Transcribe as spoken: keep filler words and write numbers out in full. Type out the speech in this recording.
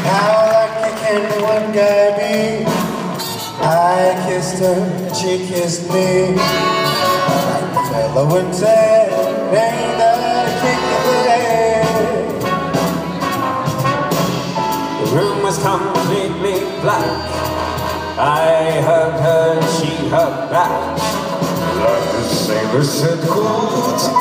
How lucky can one guy be? I kissed her, she kissed me. Like the fellow would say, ain't that a kick in the head? The room was completely black. I hugged her, she hugged back. Like the sailor said, good